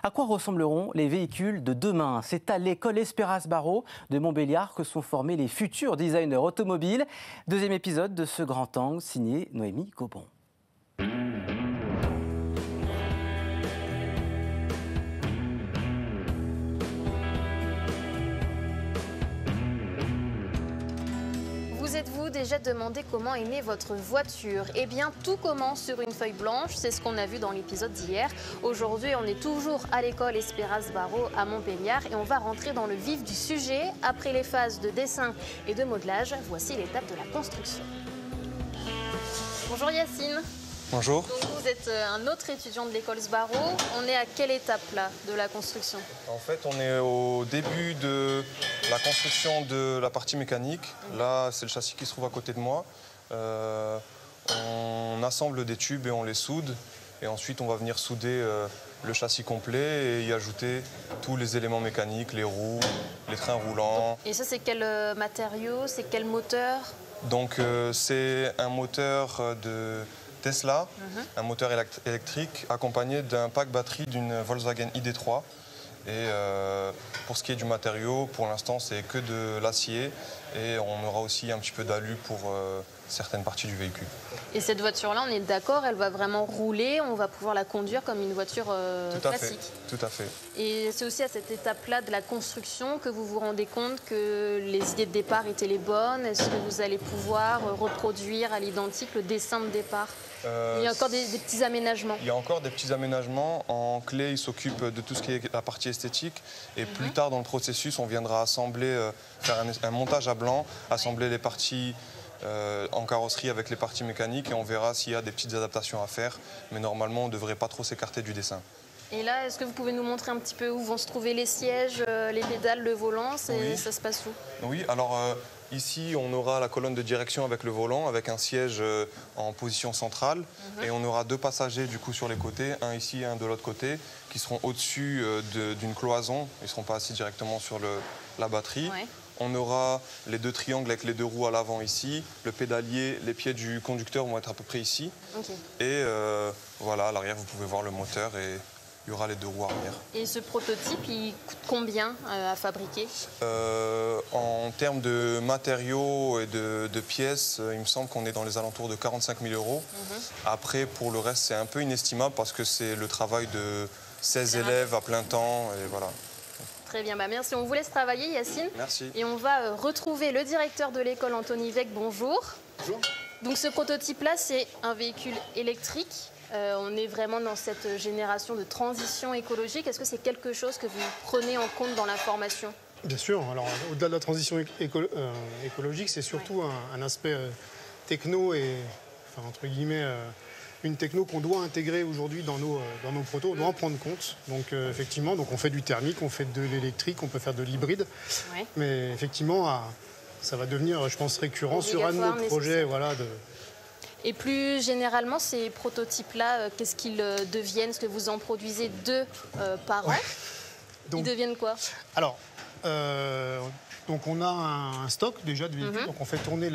À quoi ressembleront les véhicules de demain? C'est à l'école Espérance Barreau de Montbéliard que sont formés les futurs designers automobiles. Deuxième épisode de ce grand angle signé Noémie Cobon. Vous êtes-vous déjà demandé comment est née votre voiture? Eh bien, tout commence sur une feuille blanche, c'est ce qu'on a vu dans l'épisode d'hier. Aujourd'hui, on est toujours à l'école Espérance Barreau à Montbéliard et on va rentrer dans le vif du sujet. Après les phases de dessin et de modelage, voici l'étape de la construction. Bonjour Yacine. Bonjour. Donc vous êtes un autre étudiant de l'école Sbarro. On est à quelle étape là de la construction? En fait, on est au début de la construction de la partie mécanique. Là, c'est le châssis qui se trouve à côté de moi. On assemble des tubes et on les soude. Et ensuite, on va venir souder le châssis complet et y ajouter tous les éléments mécaniques, les roues, les trains roulants. Et ça, c'est quel matériau? C'est quel moteur? Donc, c'est un moteur de Tesla, un moteur électrique accompagné d'un pack batterie d'une Volkswagen ID.3. Et pour ce qui est du matériau, pour l'instant, c'est que de l'acier et on aura aussi un petit peu d'alu pour certaines parties du véhicule. Et cette voiture-là, on est d'accord, elle va vraiment rouler, on va pouvoir la conduire comme une voiture classique. Tout à fait. Et c'est aussi à cette étape-là de la construction que vous vous rendez compte que les idées de départ étaient les bonnes? Est-ce que vous allez pouvoir reproduire à l'identique le dessin de départ? Il y a encore des petits aménagements. Il y a encore des petits aménagements. En clé, il s'occupe de tout ce qui est la partie esthétique. Et plus tard dans le processus, on viendra assembler, faire un montage à blanc, assembler les parties en carrosserie avec les parties mécaniques et on verra s'il y a des petites adaptations à faire. Mais normalement, on ne devrait pas trop s'écarter du dessin. Et là, est-ce que vous pouvez nous montrer un petit peu où vont se trouver les sièges, les pédales, le volant? Oui. Ça se passe où? Oui, alors ici, on aura la colonne de direction avec le volant, avec un siège en position centrale. Et on aura deux passagers du coup sur les côtés, un ici et un de l'autre côté, qui seront au-dessus d'une cloison. Ils ne seront pas assis directement sur la batterie. Ouais. On aura les deux triangles avec les deux roues à l'avant ici. Le pédalier, les pieds du conducteur vont être à peu près ici. Okay. Et voilà, à l'arrière, vous pouvez voir le moteur et il y aura les deux roues arrière. Et ce prototype, il coûte combien à fabriquer? En termes de matériaux et de pièces, il me semble qu'on est dans les alentours de 45 000 €. Après, pour le reste, c'est un peu inestimable parce que c'est le travail de 16 élèves à plein temps. Et voilà. Très bien, merci. On vous laisse travailler, Yacine. Merci. Et on va retrouver le directeur de l'école, Anthony Vec. Bonjour. Bonjour. Donc ce prototype-là, c'est un véhicule électrique. On est vraiment dans cette génération de transition écologique. Est-ce que c'est quelque chose que vous prenez en compte dans la formation? Bien sûr. Alors, au-delà de la transition écologique, c'est surtout un aspect techno et, enfin, entre guillemets, une techno qu'on doit intégrer aujourd'hui dans nos protos. On doit en prendre compte. Donc, effectivement, on fait du thermique, on fait de l'électrique, on peut faire de l'hybride. Ouais. Mais effectivement, ça va devenir, je pense, récurrent sur un de nos projets. Voilà, Et plus généralement, ces prototypes-là, qu'est-ce qu'ils deviennent? Est-ce que vous en produisez 2 par an? Ils deviennent quoi? Alors, donc on a un stock déjà de véhicules. Donc on fait tourner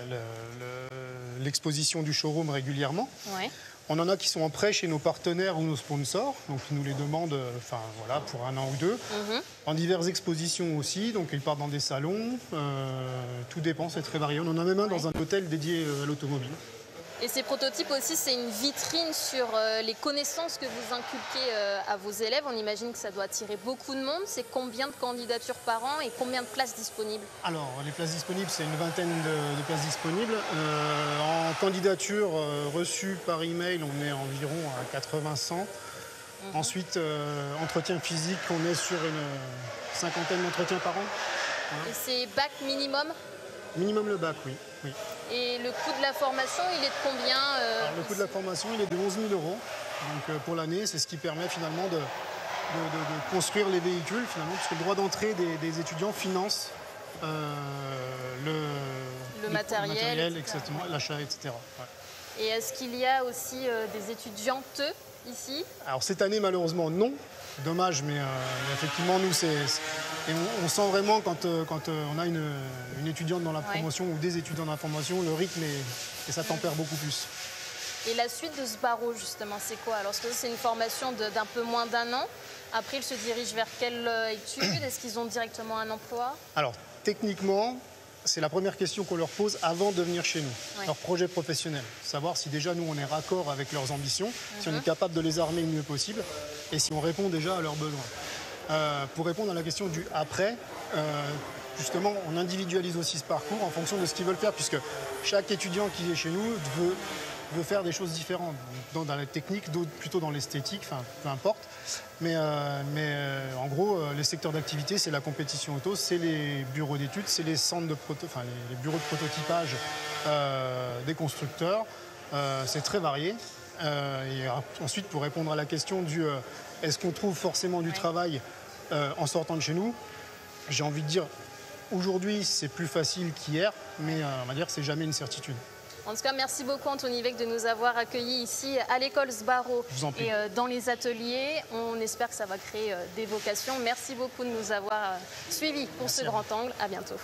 l'exposition du showroom régulièrement. Ouais. On en a qui sont en prêt chez nos partenaires ou nos sponsors, donc ils nous les demandent voilà, pour 1 an ou 2. En diverses expositions aussi, donc ils partent dans des salons. Tout dépend, c'est très varié. On en a même un dans un hôtel dédié à l'automobile. Et ces prototypes aussi, c'est une vitrine sur les connaissances que vous inculquez à vos élèves. On imagine que ça doit attirer beaucoup de monde. C'est combien de candidatures par an et combien de places disponibles? Alors, les places disponibles, c'est une vingtaine de places disponibles. En candidature reçue par email, on est environ à 80-100. Ensuite, entretien physique, on est sur une cinquantaine d'entretiens par an. Et c'est bac minimum? Minimum le bac, oui. Et le coût de la formation, il est de combien Le coût de la formation, il est de 11 000 €. Donc pour l'année, c'est ce qui permet finalement de construire les véhicules, finalement, parce que le droit d'entrée des étudiants finance le matériel, exactement, l'achat, etc. Ouais. Et est-ce qu'il y a aussi des étudiantes ici? Alors cette année, malheureusement, non. Dommage, mais effectivement, nous, on sent vraiment quand on a une étudiante dans la promotion ou des étudiants dans la formation, le rythme et ça tempère beaucoup plus. Et la suite de ce barreau, justement, c'est quoi? Alors, c'est une formation d'un peu moins d'1 an. Après, ils se dirigent vers quelle étude? Est-ce qu'ils ont directement un emploi? Alors, techniquement, c'est la première question qu'on leur pose avant de venir chez nous, leur projet professionnel. Savoir si déjà nous, on est raccord avec leurs ambitions, si on est capable de les armer le mieux possible et si on répond déjà à leurs besoins. Pour répondre à la question du après, justement, on individualise aussi ce parcours en fonction de ce qu'ils veulent faire, puisque chaque étudiant qui est chez nous veut faire des choses différentes, dans la technique, d'autres plutôt dans l'esthétique, enfin peu importe. Mais en gros, les secteurs d'activité, c'est la compétition auto, c'est les bureaux d'études, c'est les centres de les bureaux de prototypage des constructeurs. C'est très varié. Et ensuite, pour répondre à la question du est-ce qu'on trouve forcément du travail en sortant de chez nous, j'ai envie de dire aujourd'hui c'est plus facile qu'hier, mais on va dire que c'est jamais une certitude. En tout cas, merci beaucoup Anthony Weck de nous avoir accueillis ici à l'école Sbarro et dans les ateliers. On espère que ça va créer des vocations. Merci beaucoup de nous avoir suivis pour ce grand angle. À bientôt.